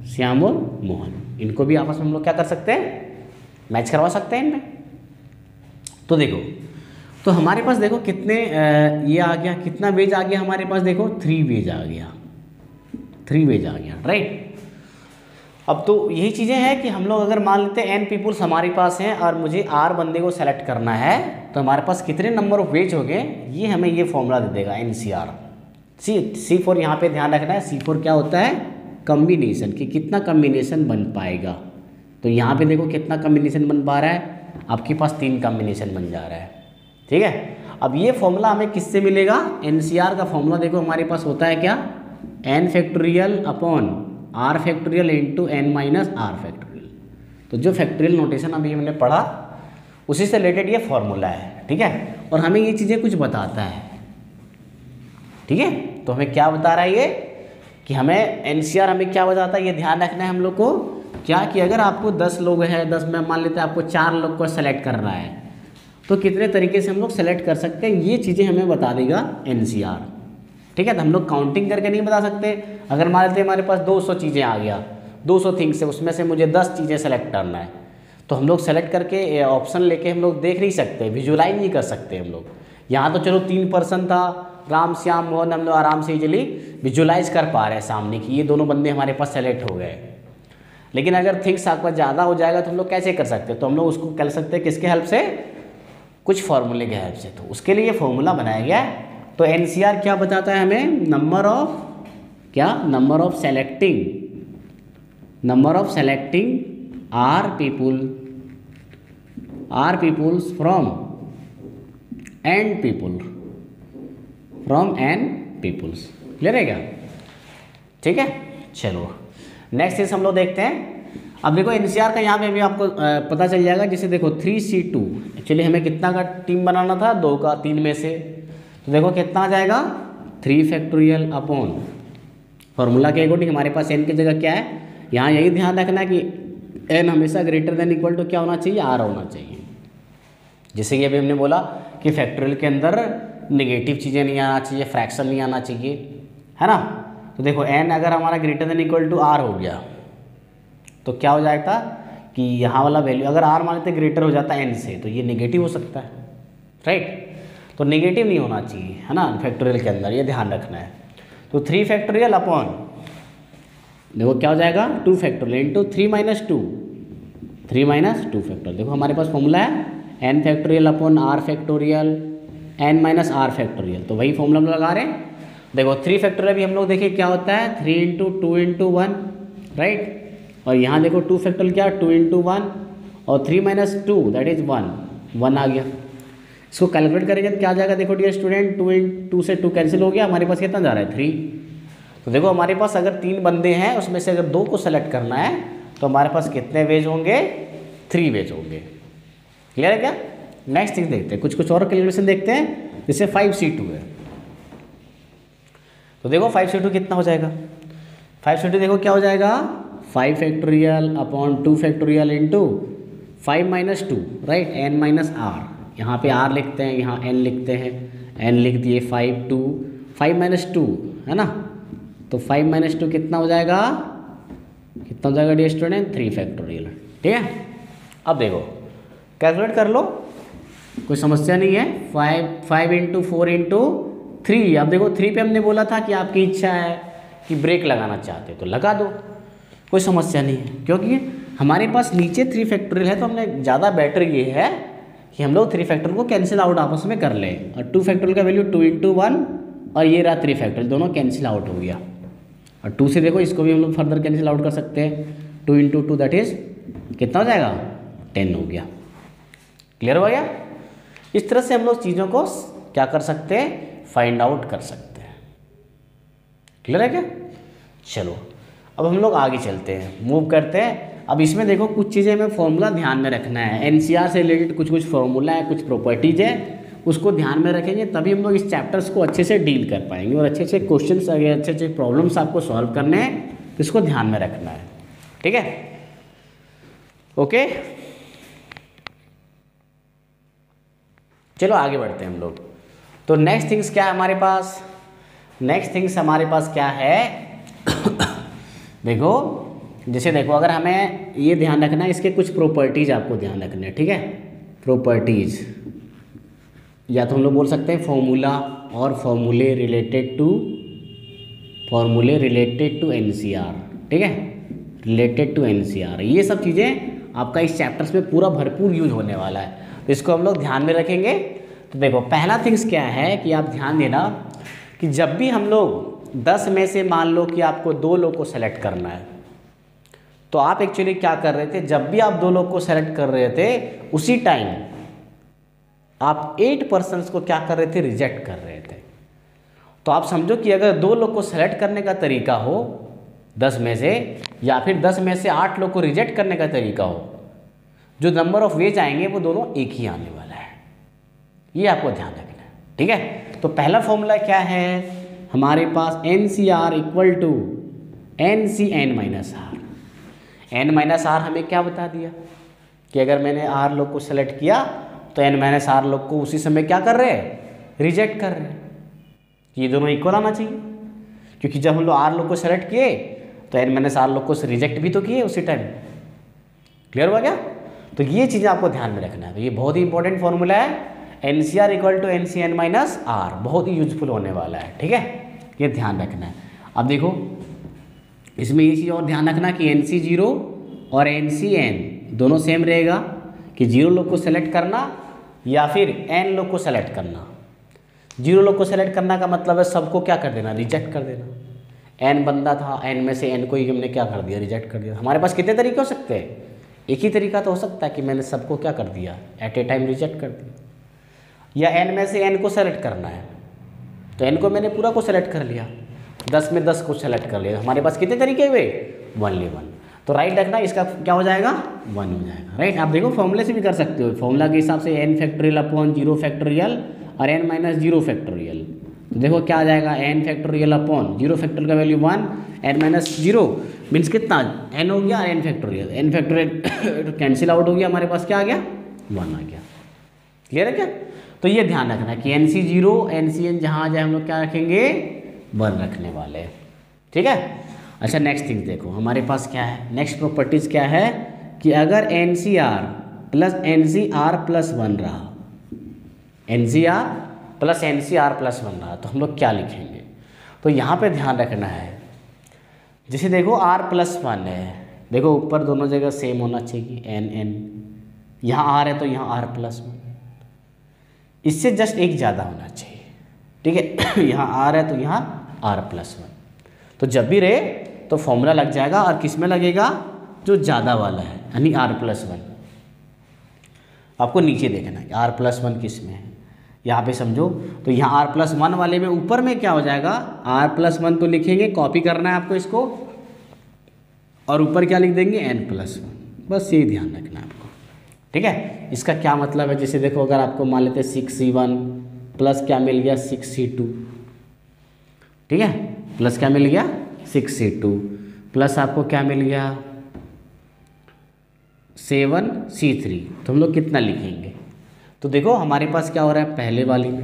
श्याम और मोहन, इनको भी आपस में हम लोग क्या कर सकते हैं, मैच करवा सकते हैं इनमें। तो देखो, तो हमारे पास देखो कितने ये आ गया, कितना वेज आ गया हमारे पास, देखो थ्री वेज आ गया, थ्री वेज आ गया, राइट। अब तो यही चीज़ें हैं कि हम लोग अगर मान लेते हैं एन पीपुल्स हमारे पास हैं और मुझे आर बंदे को सेलेक्ट करना है, तो हमारे पास कितने नंबर ऑफ वेज हो गए, ये हमें ये फॉर्मूला दे देगा N C R. C C four यहाँ पे ध्यान रखना है, सी फोर क्या होता है, कम्बिनेशन, कि कितना कम्बिनेशन बन पाएगा। तो यहाँ पे देखो कितना कम्बिनेशन बन पा रहा है, आपके पास तीन कम्बिनेशन बन जा रहा है, ठीक है। अब ये फॉर्मूला हमें किससे मिलेगा, एन सी आर का फॉर्मूला देखो हमारे पास होता है क्या, N factorial upon R factorial into N minus R factorial. तो जो फैक्टोरियल नोटेशन अभी हमने पढ़ा उसी से रिलेटेड ये फॉर्मूला है, ठीक है। और हमें ये चीज़ें कुछ बताता है, ठीक है। तो हमें क्या बता रहा है ये, कि हमें एन सी आर हमें क्या बताता है, ये ध्यान रखना है हम लोग को, क्या कि अगर आपको दस लोग हैं, दस में मान लेते हैं आपको चार लोग को सेलेक्ट करना है, तो कितने तरीके से हम लोग सेलेक्ट कर सकते हैं, ये चीज़ें हमें बता देगा एन सी आर, ठीक है। तो हम लोग काउंटिंग करके नहीं बता सकते। अगर मान लेते हैं हमारे पास दो सौ चीज़ें आ गया, दो सौ थिंग्स है, उसमें से मुझे दस चीज़ें सेलेक्ट करना है, तो हम लोग सेलेक्ट करके ऑप्शन लेके हम लोग देख नहीं सकते, विजुलाइज नहीं कर सकते हम लोग। यहाँ तो चलो तीन पर्सन था, राम श्याम मोहन, हम लोग आराम से इजीली विजुलाइज कर पा रहे हैं सामने कि ये दोनों बंदे हमारे पास सेलेक्ट हो गए। लेकिन अगर थिंग्स आपका ज़्यादा हो जाएगा तो हम लोग कैसे कर सकते हैं, तो हम लोग उसको कर सकते हैं किसके हेल्प से, कुछ फॉर्मूले के हेल्प से। तो उसके लिए फॉर्मूला बनाया गया है। तो एन सी आर क्या बताता है हमें, नंबर ऑफ क्या, number of selecting, number of selecting R people, R peoples from N people, from N peoples. Clear है क्या, ठीक है। चलो नेक्स्ट चीज हम लोग देखते हैं। अब देखो एन सी आर का यहाँ पे भी आपको पता चल जाएगा, जैसे देखो थ्री सी टू, एक्चुअली हमें कितना का टीम बनाना था, दो का, तीन में से, तो देखो कितना आ जाएगा, थ्री फैक्टोरियल अपॉन, फॉर्मूला के अकॉर्डिंग हमारे पास एन की जगह क्या है, यहाँ यही ध्यान रखना है कि एन हमेशा ग्रेटर देन इक्वल टू क्या होना चाहिए, आर होना चाहिए। जैसे कि अभी हमने बोला कि फैक्टोरियल के अंदर नेगेटिव चीज़ें नहीं आना चाहिए, फ्रैक्शन नहीं आना चाहिए, है ना। तो देखो एन अगर हमारा greater than equal to R हो गया तो क्या हो जाएगा कि यहाँ वाला वैल्यू अगर आर मान लेते ग्रेटर हो जाता है एन से, तो ये नेगेटिव हो सकता है, राइट। तो नेगेटिव नहीं होना चाहिए, है ना, फैक्टोरियल के अंदर, ये ध्यान रखना है। तो थ्री फैक्टोरियल अपॉन, देखो क्या हो जाएगा, two factorial into three minus two, three minus two factorial. देखो हमारे पास फॉर्मूला है N factorial upon R factorial N minus R factorial, तो वही फॉर्मूला हम लोग लगा रहे हैं। देखो थ्री फैक्टोरियल भी हम लोग देखिए क्या होता है, three into two into one, right. और यहाँ देखो टू फैक्टोरियल क्या, टू इंटू वन, और three minus two that is one, one आ गया। इसको कैलकुलेट करेंगे तो क्या आ जाएगा, देखो dear student, two in two से टू कैंसिल हो गया, हमारे पास कितना जा रहा है, थ्री। तो देखो हमारे पास अगर तीन बंदे हैं, उसमें से अगर दो को सेलेक्ट करना है तो हमारे पास कितने वेज होंगे, थ्री वेज होंगे। क्लियर है क्या। नेक्स्ट थिंग देखते हैं, कुछ कुछ और कैलकुलेशन देखते हैं, जैसे फाइव सी टू है। तो देखो फाइव सी टू कितना हो जाएगा, फाइव सी टू देखो क्या हो जाएगा, five factorial upon two factorial into five minus two, right, N minus R. यहाँ पे आर लिखते हैं, यहाँ एन लिखते हैं, एन लिख दिए, five two, five minus two, है ना। तो फाइव माइनस टू कितना हो जाएगा, कितना हो जाएगा डियर स्टूडेंट, थ्री फैक्टोरियल, ठीक है। अब देखो कैलकुलेट कर लो, कोई समस्या नहीं है। Five five into four into three, अब देखो थ्री पे हमने बोला था कि आपकी इच्छा है कि ब्रेक लगाना चाहते तो लगा दो, कोई समस्या नहीं है, क्योंकि हमारे पास नीचे थ्री फैक्टोरियल है। तो हमने ज़्यादा बेटर ये है कि हम लोग थ्री फैक्टोरियल को कैंसिल आउट आपस में कर लें, और टू फैक्टोरियल का वैल्यू टू इंटू वन, और ये रहा थ्री फैक्टोरियल, दोनों कैंसिल आउट हो गया। और टू से देखो इसको भी हम लोग फर्दर कैंसिल आउट कर सकते हैं, two into two that is कितना हो जाएगा, टेन हो गया। क्लियर हो गया। इस तरह से हम लोग चीज़ों को क्या कर सकते हैं, फाइंड आउट कर सकते हैं। क्लियर है क्या। चलो अब हम लोग आगे चलते हैं, मूव करते हैं। अब इसमें देखो कुछ चीज़ें हमें फॉर्मूला ध्यान में रखना है, एनसीआर से रिलेटेड कुछ कुछ फॉर्मूला है, कुछ प्रॉपर्टीज है, उसको ध्यान में रखेंगे तभी हम लोग इस चैप्टर्स को अच्छे से डील कर पाएंगे। और अच्छे अच्छे क्वेश्चंस अगर अच्छे अच्छे प्रॉब्लम्स आपको सॉल्व करने हैं तो इसको ध्यान में रखना है, ठीक है। ओके चलो आगे बढ़ते हैं हम लोग। तो नेक्स्ट थिंग्स क्या है हमारे पास, नेक्स्ट थिंग्स हमारे पास क्या है देखो जैसे देखो, अगर हमें ये ध्यान रखना है, इसके कुछ प्रॉपर्टीज आपको ध्यान रखने हैं, ठीक है। प्रॉपर्टीज, या तो हम लोग बोल सकते हैं फॉर्मूला और फॉर्मूले रिलेटेड टू फॉर्मूले रिलेटेड टू एनसीआर, ठीक है, रिलेटेड टू एनसीआर। ये सब चीज़ें आपका इस चैप्टर्स में पूरा भरपूर यूज होने वाला है, तो इसको हम लोग ध्यान में रखेंगे। तो देखो, पहला थिंग्स क्या है कि आप ध्यान देना कि जब भी हम लोग दस में से मान लो कि आपको दो लोग को सेलेक्ट करना है, तो आप एक्चुअली क्या कर रहे थे, जब भी आप दो लोग को सेलेक्ट कर रहे थे उसी टाइम आप एट पर्सन्स को क्या कर रहे थे, रिजेक्ट कर रहे थे। तो आप समझो कि अगर दो लोग को सेलेक्ट करने का तरीका हो दस में से, या फिर दस में से आठ लोग को रिजेक्ट करने का तरीका हो, जो नंबर ऑफ वेज आएंगे वो दोनों एक ही आने वाला है। ये आपको ध्यान रखना है, ठीक है। तो पहला फॉर्मूला क्या है हमारे पास, N C R equal to N C N minus R. N minus R हमें क्या बता दिया कि अगर मैंने आर लोग को सेलेक्ट किया तो एन माइनस आर लोग को उसी समय क्या कर रहे हैं, रिजेक्ट कर रहे हैं। ये दोनों इक्वल आना चाहिए, क्योंकि जब हम लोग आर लोग को सेलेक्ट किए तो एन माइनस आर लोग को रिजेक्ट भी तो किए उसी टाइम। क्लियर हुआ क्या? तो ये चीज़ें आपको ध्यान में रखना है। तो ये बहुत ही इंपॉर्टेंट फॉर्मूला है, N C R equal to N C N minus R, बहुत ही यूजफुल होने वाला है, ठीक है, ये ध्यान रखना है। अब देखो, इसमें ये चीज़ और ध्यान रखना कि एन सी जीरो और एन सी एन दोनों सेम रहेगा, कि जीरो लोग को सेलेक्ट करना या फिर एन लोग को सेलेक्ट करना। जीरो लोग को सेलेक्ट करना का मतलब है सबको क्या कर देना, रिजेक्ट कर देना। एन बंदा था, एन में से एन को ही हमने क्या कर दिया, रिजेक्ट कर दिया। हमारे पास कितने तरीके हो सकते हैं, एक ही तरीका तो हो सकता है कि मैंने सबको क्या कर दिया, एट ए टाइम रिजेक्ट कर दिया। या एन में से एन को सेलेक्ट करना है, तो एन को मैंने पूरा को सेलेक्ट कर लिया, दस में दस को सेलेक्ट कर लिया। हमारे पास कितने तरीके हुए, वनली वन। तो राइट रखना, इसका क्या हो जाएगा, वन हो जाएगा, राइट। आप देखो फॉर्मूले से भी कर सकते हो, फॉर्मूला के हिसाब से N factorial upon zero factorial और एन माइनस जीरो फैक्टोरियल। तो देखो क्या आ जाएगा, N factorial upon zero factorial का value one, N minus zero means कितना, एन हो गया, N factorial, N factorial cancel out हो गया, हमारे पास क्या आ गया, वन आ गया। क्लियर है क्या? तो ये ध्यान रखना कि N C zero N C N जहाँ आ जाए हम लोग क्या रखेंगे, वन रखने वाले हैं, ठीक है। अच्छा, नेक्स्ट थिंग देखो हमारे पास क्या है, नेक्स्ट प्रॉपर्टीज़ क्या है कि अगर N C are plus N C are plus one रहा, N C are plus N C are plus one रहा, तो हम लोग क्या लिखेंगे। तो यहाँ पे ध्यान रखना है, जैसे देखो आर प्लस वन है, देखो ऊपर दोनों जगह सेम होना चाहिए, एन एन, यहाँ आर है तो यहाँ आर प्लस वन, इससे जस्ट एक ज़्यादा होना चाहिए, ठीक है। यहाँ आर है तो यहाँ आर प्लस वन, तो जब भी रहे तो फॉर्मूला लग जाएगा, और किस में लगेगा, जो ज़्यादा वाला है, यानी आर प्लस वन। आपको नीचे देखना है आर प्लस वन किस में है, यहाँ पे समझो। तो यहाँ आर प्लस वन वाले में ऊपर में क्या हो जाएगा, आर प्लस वन तो लिखेंगे, कॉपी करना है आपको इसको, और ऊपर क्या लिख देंगे, एन प्लस वन, बस ये ध्यान रखना है आपको, ठीक है। इसका क्या मतलब है, जैसे देखो अगर आपको मान लेते सिक्स सी वन प्लस क्या मिल गया, सिक्स सी टू, ठीक है, प्लस क्या मिल गया, सिक्स सी टू, प्लस आपको क्या मिल गया, सेवन सी थ्री। तो हम लोग कितना लिखेंगे, तो देखो हमारे पास क्या हो रहा है, पहले वाली में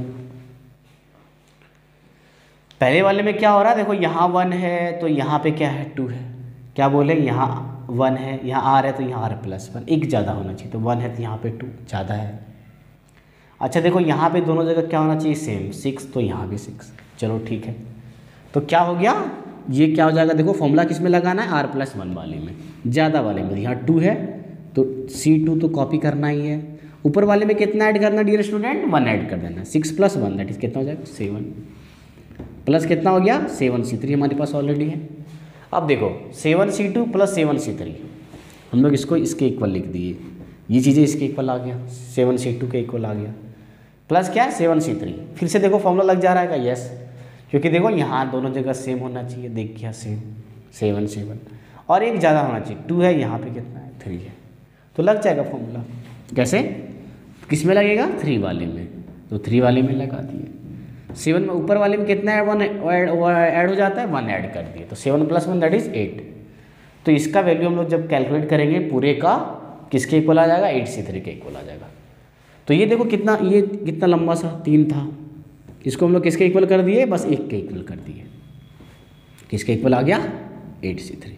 पहले वाले में क्या हो रहा है, देखो यहाँ वन है तो यहाँ पे क्या है, टू है, क्या बोले, यहाँ वन है, यहाँ आर है तो यहाँ आर प्लस वन, एक ज़्यादा होना चाहिए, तो वन है तो यहाँ पे टू ज़्यादा है। अच्छा देखो यहाँ पे दोनों जगह क्या होना चाहिए, सेम, सिक्स तो यहाँ भी सिक्स, चलो ठीक है। तो क्या हो गया, ये क्या हो जाएगा, देखो फॉर्मूला किस में लगाना है, आर प्लस वन वाले में, ज़्यादा वाले में। यहाँ टू है तो सी टू तो कॉपी करना ही है, ऊपर वाले में कितना ऐड करना डियर स्टूडेंट, वन ऐड कर देना, six plus one that is कितना हो जाएगा, सेवन, प्लस कितना हो गया, सेवन सी थ्री हमारे पास ऑलरेडी है। अब देखो seven C two plus seven C three, हम लोग इसको इसके इक्वल लिख दिए, ये चीज़ें इसके इक्वल आ गया, सेवन सी टू के इक्वल आ गया, प्लस क्या है, सेवन सी थ्री। फिर से देखो फॉर्मूला लग जा रहा है क्या, यस, क्योंकि देखो यहाँ दोनों जगह सेम होना चाहिए, देख गया सेम, सेवन सेवन, और एक ज़्यादा होना चाहिए, टू है, यहाँ पे कितना है, थ्री है, तो लग जाएगा फॉर्मूला। कैसे, किस में लगेगा, थ्री वाले में, तो थ्री वाले में लगा दिए। सेवन में ऊपर वाले में कितना है, वन ऐड हो जाता है, वन ऐड कर दिए, तो seven plus one that is eight. तो इसका वैल्यू हम लोग जब कैलकुलेट करेंगे पूरे का, किसके इक्वल आ जाएगा, एट सी थ्री के इक्वल आ जाएगा। तो ये देखो कितना, ये कितना लंबा सा तीन था, इसको हम लोग किसके इक्वल कर दिए, बस एक के इक्वल कर दिए, किसके इक्वल आ गया, एट सी थ्री।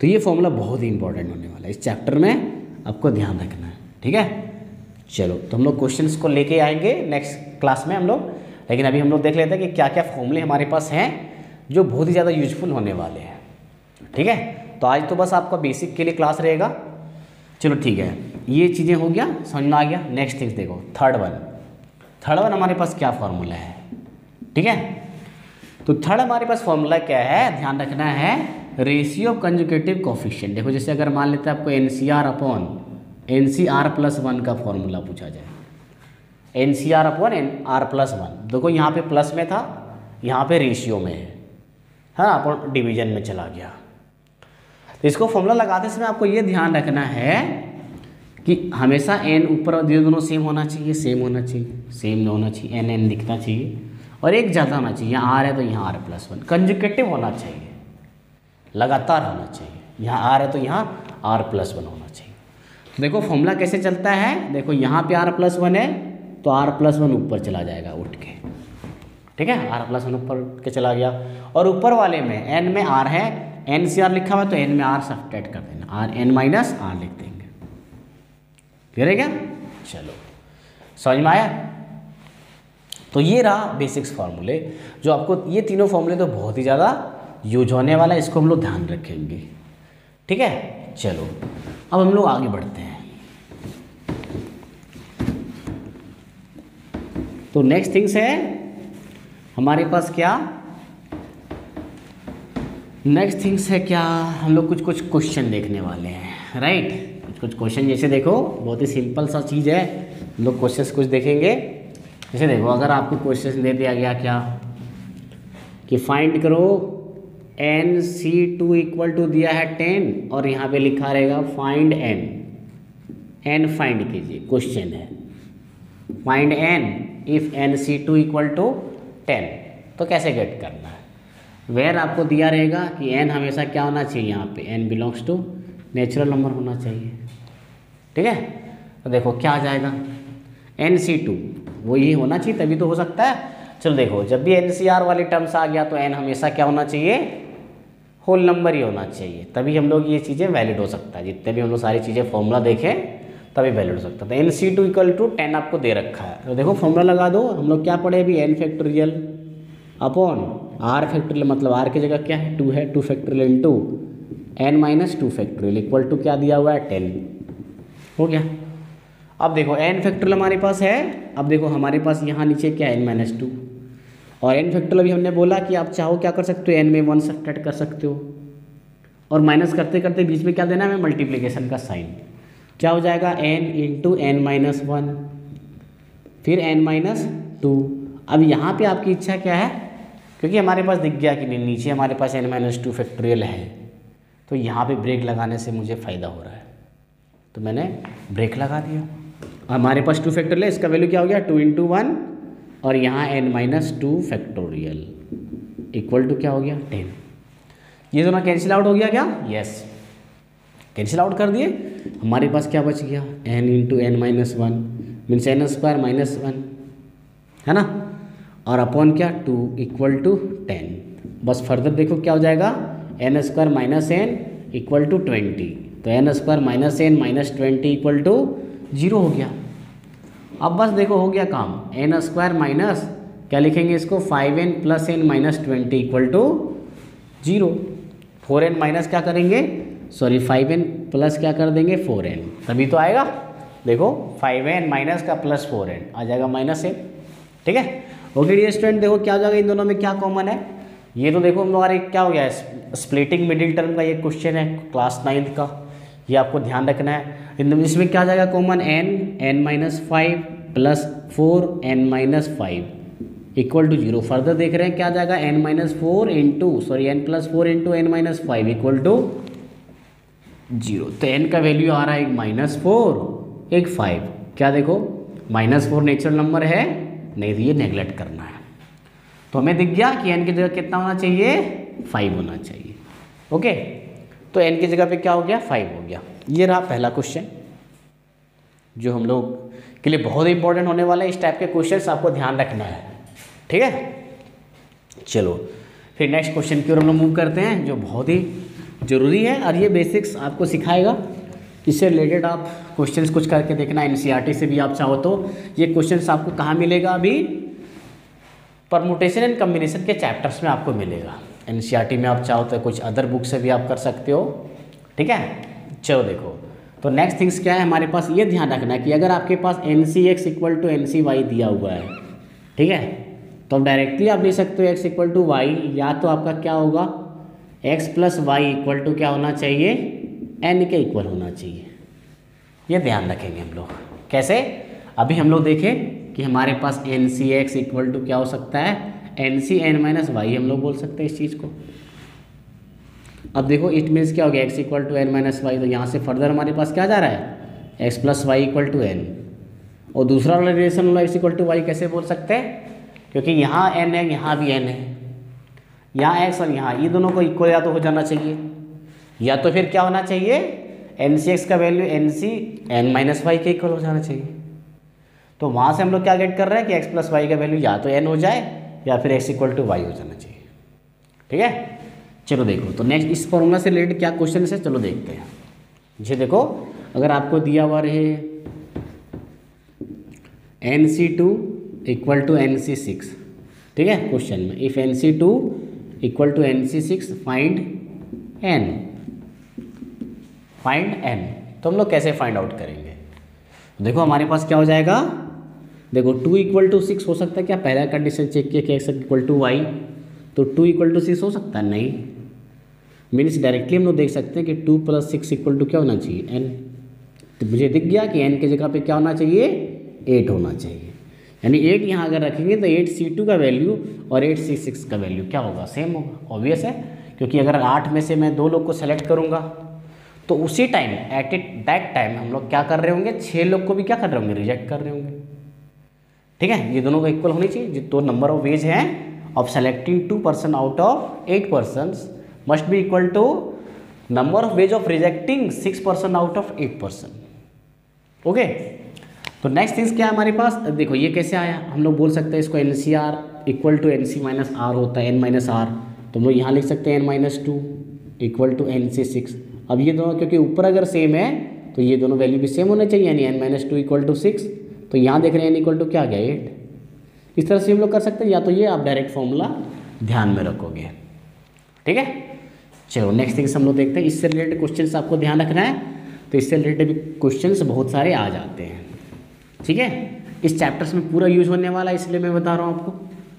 तो ये फॉर्मूला बहुत ही इंपॉर्टेंट होने वाला है इस चैप्टर में, आपको ध्यान रखना है, ठीक है। चलो तो हम लोग क्वेश्चंस को लेके आएंगे नेक्स्ट क्लास में हम लोग, लेकिन अभी हम लोग देख लेते हैं कि क्या क्या फॉर्मूले हमारे पास हैं जो बहुत ही ज़्यादा यूजफुल होने वाले हैं, ठीक है। तो आज तो बस आपका बेसिक के लिए क्लास रहेगा। चलो ठीक है, ये चीज़ें हो गया, समझ में आ गया। नेक्स्ट थिंग्स देखो, थर्ड वन थर्ड वन हमारे पास क्या फॉर्मूला है, ठीक है। तो थर्ड हमारे पास फॉर्मूला क्या है, ध्यान रखना है, रेशियो ऑफ कंजुगेटिव कोफिशिएंट। देखो जैसे अगर मान लेते हैं आपको N C are upon N C are plus one का फॉर्मूला पूछा जाए, N C are upon N R plus one, देखो यहाँ पे प्लस में था, यहाँ पे रेशियो में है, हाँ अपन डिवीजन में चला गया। तो इसको फॉर्मूला लगाते समय आपको ये ध्यान रखना है कि हमेशा एन ऊपर और दोनों सेम होना चाहिए, सेम होना चाहिए, सेम होना चाहिए, एन एन दिखना चाहिए, और एक ज़्यादा होना चाहिए। यहाँ आर है तो यहाँ आर प्लस वन, कंजुगेटिव होना चाहिए, लगातार होना चाहिए। यहाँ आर है तो यहाँ आर प्लस वन होना चाहिए। तो देखो फॉर्मूला कैसे चलता है, देखो यहाँ पे आर प्लस वन है तो आर प्लस वन ऊपर चला जाएगा उठ के, ठीक है, आर प्लस वन ऊपर उठ के चला गया। और ऊपर वाले में एन में आर है, एन सी आर लिखा हुआ तो एन में आर सब्ट्रैक्ट कर देना, आर एन माइनस आर लिख देंगे, क्लियर है क्या। चलो समझ में आया। तो ये रहा बेसिक्स फार्मूले, जो आपको ये तीनों फार्मूले तो बहुत ही ज़्यादा यूज होने वाला है, इसको हम लोग ध्यान रखेंगे, ठीक है। चलो अब हम लोग आगे बढ़ते हैं। तो नेक्स्ट थिंग्स है हमारे पास क्या, नेक्स्ट थिंग्स है क्या, हम लोग कुछ कुछ क्वेश्चन देखने वाले हैं, राइट। कुछ कुछ क्वेश्चन जैसे देखो बहुत ही सिंपल सा चीज़ है, हम लोग क्वेश्चंस कुछ देखेंगे। जैसे देखो अगर आपको क्वेश्चन दे दिया गया क्या कि फाइंड करो N C two equal to दिया है टेन, और यहाँ पे लिखा रहेगा फाइंड एन, एन फाइंड कीजिए, क्वेश्चन है find N if N C two equal to ten, तो कैसे गेट करना है। वेयर आपको दिया रहेगा कि एन हमेशा क्या होना चाहिए, यहाँ पे N belongs to natural number होना चाहिए, ठीक है। तो देखो क्या आ जाएगा, एन सी टू वो ये होना चाहिए तभी तो हो सकता है। चलो देखो जब भी एन सी आर वाली टर्म्स आ गया तो एन हमेशा क्या होना चाहिए, होल नंबर ही होना चाहिए, तभी हम लोग ये चीज़ें वैलिड हो सकता है। जितने भी हम लोग सारी चीज़ें फॉर्मूला देखें तभी वैलिड हो सकता है। तो N C two equal to ten आपको दे रखा है, तो देखो फॉर्मूला लगा दो। हम लोग क्या पढ़े अभी, N factorial upon R factorial, मतलब आर की जगह क्या है टू है, two factorial into N minus two factorial equal to क्या दिया हुआ है टेन, हो गया। अब देखो एन फैक्टोरियल हमारे पास है, अब देखो हमारे पास यहाँ नीचे क्या है एन माइनस टू, और एन फैक्टोरियल अभी हमने बोला कि आप चाहो क्या कर सकते हो, एन में वन सब्ट्रैक्ट कर सकते हो, और माइनस करते करते बीच में क्या देना है हमें, मल्टीप्लिकेशन का साइन, क्या हो जाएगा N into N minus one, फिर एन माइनस टू। अब यहाँ पे आपकी इच्छा क्या है, क्योंकि हमारे पास दिख गया कि नहीं नीचे हमारे पास एन माइनस टू फैक्टोरियल है, तो यहाँ पे ब्रेक लगाने से मुझे फ़ायदा हो रहा है, तो मैंने ब्रेक लगा दिया। हमारे पास टू फैक्टोरियल है, इसका वैल्यू क्या हो गया टू इंटू वन, और यहाँ N minus two factorial equal to क्या हो गया टेन। ये दोनों कैंसिल आउट हो गया क्या, यस कैंसिल आउट कर दिए। हमारे पास क्या बच गया, N into N minus one means N square minus one, है ना, और अपॉन क्या टू इक्वल टू टेन। बस फर्दर देखो क्या हो जाएगा, N square minus N equal to twenty, तो N square minus N minus twenty equal to zero हो गया। अब बस देखो हो गया काम, एन स्क्वायर माइनस क्या लिखेंगे इसको, five N plus N minus twenty equal to zero. Four N minus क्या करेंगे, सॉरी फाइव एन प्लस क्या कर देंगे फोर एन, तभी तो आएगा। देखो फाइव एन माइनस का प्लस फोर एन आ जाएगा माइनस एन, ठीक है। ओके डियर स्टूडेंट, देखो क्या हो जाएगा, इन दोनों में क्या कॉमन है, ये तो देखो हमारे क्या हो गया है, स्प्लिटिंग मिडिल टर्म का ये क्वेश्चन है क्लास नाइन्थ का, ये आपको ध्यान रखना है। इसमें क्या आ जाएगा common, N N minus five plus four N minus five equal to zero. Further देख रहे हैं क्या आ जाएगा, N minus four into sorry N plus four into N minus five equal to zero. तो एन का वैल्यू आ रहा है एक माइनस फोर एक फाइव, क्या देखो माइनस फोर नेचुरल नंबर है नहीं, तो ये नेगलेक्ट करना है। तो हमें दिख गया कि एन की जगह कितना होना चाहिए, फाइव होना चाहिए। ओके, तो एन की जगह पे क्या हो गया, फाइव हो गया। ये रहा पहला क्वेश्चन जो हम लोग के लिए बहुत इंपॉर्टेंट होने वाला है। इस टाइप के क्वेश्चंस आपको ध्यान रखना है, ठीक है। चलो फिर नेक्स्ट क्वेश्चन की ओर हम लोग मूव करते हैं, जो बहुत ही ज़रूरी है और ये बेसिक्स आपको सिखाएगा। इससे रिलेटेड आप क्वेश्चंस कुछ करके देखना, एनसीईआरटी से भी आप चाहो तो। ये क्वेश्चंस आपको कहाँ मिलेगा? अभी परमुटेशन एंड कम्बिनेशन के चैप्टर्स में आपको मिलेगा। एनसीईआरटी में आप चाहो तो कुछ अदर बुक से भी आप कर सकते हो, ठीक है। चलो देखो, तो नेक्स्ट थिंग्स क्या है हमारे पास, ये ध्यान रखना है कि अगर आपके पास N C X equal to N C Y दिया हुआ है, ठीक है, तो आप डायरेक्टली आप लिख सकते हो एक्स इक्वल टू वाई, या तो आपका क्या होगा X plus Y equal to क्या होना चाहिए, एन के इक्वल होना चाहिए। ये ध्यान रखेंगे हम लोग। कैसे? अभी हम लोग देखें कि हमारे पास N C X equal to क्या हो सकता है, N C N minus Y हम लोग बोल सकते हैं इस चीज़ को। अब देखो इट मीन्स क्या हो गया, X equal to N minus Y, तो यहाँ से फर्दर हमारे पास क्या जा रहा है, X plus Y equal to N. और दूसरा वाला रिलेशन वाला एक्स इक्वल टू वाई कैसे बोल सकते हैं, क्योंकि यहाँ एन है यहाँ भी एन है, यहाँ एक्स और यहाँ ये दोनों को इक्वल या तो हो जाना चाहिए, या तो फिर क्या होना चाहिए, एन सी एक्स का value N C N minus Y के इक्वल हो जाना चाहिए। तो वहाँ से हम लोग क्या गेट कर रहे हैं कि एक्स प्लस वाई का वैल्यू या तो एन हो जाए या फिर एक्स इक्वल टू वाई हो जाना चाहिए, ठीक है। चलो देखो, तो नेक्स्ट इस फॉर्मूला से रिलेटेड क्या क्वेश्चन है चलो देखते हैं। जी देखो, अगर आपको दिया हुआ रहे N C two equal to N C six, ठीक है, क्वेश्चन में if N C two equal to N C six find N, find N, तो हम लोग कैसे फाइंड आउट करेंगे। देखो हमारे पास क्या हो जाएगा, देखो टू इक्वल टू सिक्स हो सकता है क्या, पहला कंडीशन चेक किया कि एक्स इक्वल टू वाई, तो टू इक्वल टू सिक्स हो सकता है, नहीं, मीन्स डायरेक्टली हम लोग देख सकते हैं कि two plus six equal to क्या होना चाहिए, एन। तो मुझे दिख गया कि एन की जगह पे क्या होना चाहिए, एट होना चाहिए, यानी एट यहाँ अगर रखेंगे तो एट सी टू का वैल्यू और एट सी सिक्स का वैल्यू क्या होगा, सेम होगा। ऑब्वियस है, क्योंकि अगर आठ में से मैं दो लोग को सेलेक्ट करूँगा तो उसी time at it that time हम लोग क्या कर रहे होंगे, छः लोग को भी क्या कर रहे होंगे, रिजेक्ट कर रहे होंगे, ठीक है। ये दोनों को इक्वल होनी चाहिए, जो दो नंबर ऑफ वेज हैं of selecting two person out of eight person must be equal to number of ways of rejecting six person out of eight person. Okay, तो नेक्स्ट थिंग्स क्या है हमारे पास, देखो ये कैसे आया, हम लोग बोल सकते हैं इसको N C R equal to N C minus R होता है, एन माइनस आर, तो हम लोग यहाँ लिख सकते हैं N minus two equal to N C six. अब ये दोनों क्योंकि ऊपर अगर सेम है तो ये दोनों वैल्यू भी सेम होने चाहिए, यानी N minus two equal to six, तो यहाँ देख रहे हैं एन इक्वल टू क्या आ गया, एट। इस तरह से हम लोग कर सकते हैं, या तो ये आप डायरेक्ट फॉर्मूला ध्यान में रखोगे, ठीक है। चलो नेक्स्ट थिंग्स हम लोग देखते हैं, इससे रिलेटेड क्वेश्चंस आपको ध्यान रखना है, तो इससे रिलेटेड क्वेश्चंस बहुत सारे आ जाते हैं, ठीक है। इस चैप्टर्स में पूरा यूज होने वाला है, इसलिए मैं बता रहा हूँ आपको।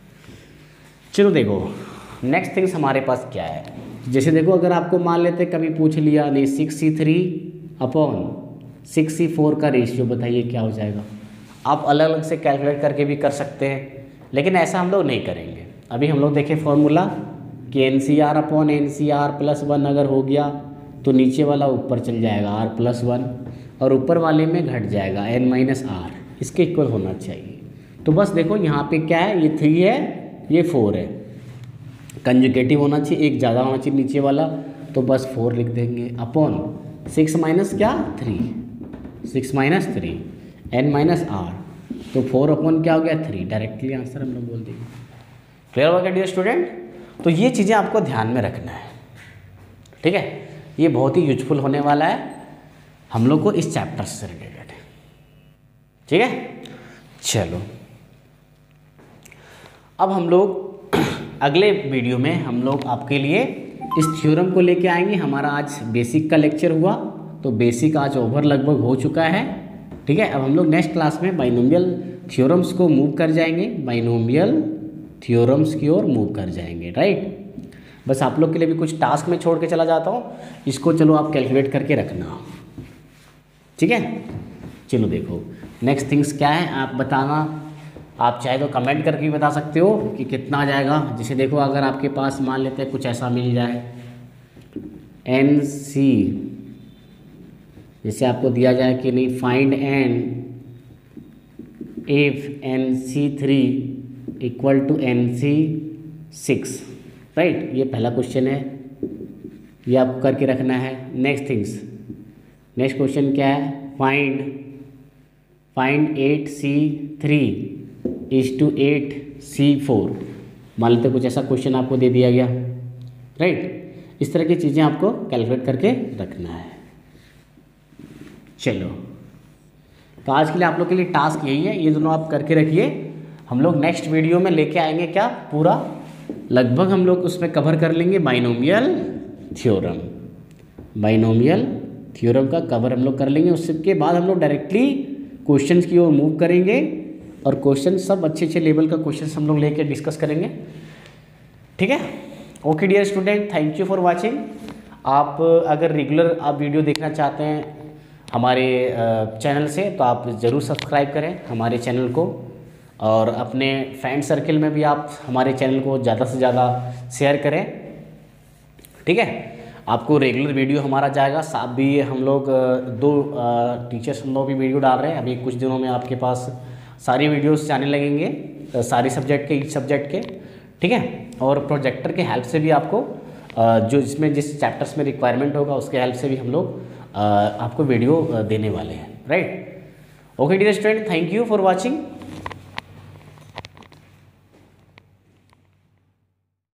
चलो देखो नेक्स्ट थिंग्स हमारे पास क्या है, जैसे देखो अगर आपको मान लेते कभी पूछ लिया नहीं six C three upon six C four का रेशियो बताइए क्या हो जाएगा। आप अलग अलग से कैलकुलेट करके भी कर सकते हैं, लेकिन ऐसा हम लोग नहीं करेंगे। अभी हम लोग देखें फॉर्मूला कि N C are upon N C are plus one अगर हो गया तो नीचे वाला ऊपर चल जाएगा आर प्लस वन, और ऊपर वाले में घट जाएगा एन माइनस आर, इसके इक्वल होना चाहिए। तो बस देखो यहाँ पे क्या है, ये थ्री है ये फोर है, कंजुगेटिव होना चाहिए, एक ज़्यादा होना चाहिए नीचे वाला, तो बस फोर लिख देंगे अपॉन सिक्स माइनस क्या three, six minus three n minus r, तो फोर अपॉन क्या हो गया थ्री, डायरेक्टली आंसर हम लोग बोल देंगे। क्लियर होगा डियर स्टूडेंट। तो ये चीज़ें आपको ध्यान में रखना है, ठीक है, ये बहुत ही यूजफुल होने वाला है हम लोग को इस चैप्टर से रिलेटेड, ठीक है। चलो अब हम लोग अगले वीडियो में हम लोग आपके लिए इस थ्योरम को लेके आएंगे। हमारा आज बेसिक का लेक्चर हुआ, तो बेसिक आज ओवर लगभग हो चुका है, ठीक है। अब हम लोग नेक्स्ट क्लास में बाइनोमियल थ्योरम्स को मूव कर जाएंगे, बाइनोमियल थ्योरम्स की ओर मूव कर जाएंगे, राइट। बस आप लोग के लिए भी कुछ टास्क में छोड़ के चला जाता हूँ, इसको चलो आप कैलकुलेट करके रखना, ठीक है। चलो देखो नेक्स्ट थिंग्स क्या है आप बताना, आप चाहे तो कमेंट करके भी बता सकते हो कि कितना आ जाएगा। जैसे देखो अगर आपके पास मान लेते हैं कुछ ऐसा मिल जाए एन सी, जैसे आपको दिया जाए कि नहीं find N if N C three equal to N C six, right, ये पहला क्वेश्चन है, ये आपको करके रखना है। नेक्स्ट थिंग्स नेक्स्ट क्वेश्चन क्या है, find find eight C three is to eight C four, मान लेते कुछ ऐसा क्वेश्चन आपको दे दिया गया, राइट। इस तरह की चीज़ें आपको कैलकुलेट करके रखना है। चलो, तो आज के लिए आप लोग के लिए टास्क यही है, ये दोनों आप करके रखिए। हम लोग नेक्स्ट वीडियो में लेके आएंगे क्या, पूरा लगभग हम लोग उसमें कवर कर लेंगे बाइनोमियल थ्योरम। बाइनोमियल थ्योरम का कवर हम लोग कर लेंगे। उसके बाद हम लोग डायरेक्टली क्वेश्चंस की ओर मूव करेंगे और क्वेश्चन सब अच्छे अच्छे लेवल का क्वेश्चन हम लोग लेके डिस्कस करेंगे। ठीक है, okay dear student, thank you for watching. आप अगर रेगुलर आप वीडियो देखना चाहते हैं हमारे चैनल से तो आप ज़रूर सब्सक्राइब करें हमारे चैनल को, और अपने फ्रेंड सर्कल में भी आप हमारे चैनल को ज़्यादा से ज़्यादा शेयर करें। ठीक है, आपको रेगुलर वीडियो हमारा जाएगा। साथ भी हम लोग दो टीचर्स हम लोग भी वीडियो डाल रहे हैं। अभी कुछ दिनों में आपके पास सारी वीडियोस जाने लगेंगे, सारे सब्जेक्ट के, ईच सब्जेक्ट के। ठीक है, और प्रोजेक्टर के हेल्प से भी आपको जो इसमें जिस चैप्टर्स में रिक्वायरमेंट होगा उसके हेल्प से भी हम लोग आपको वीडियो देने वाले हैं। Right, okay dear student, thank you for watching.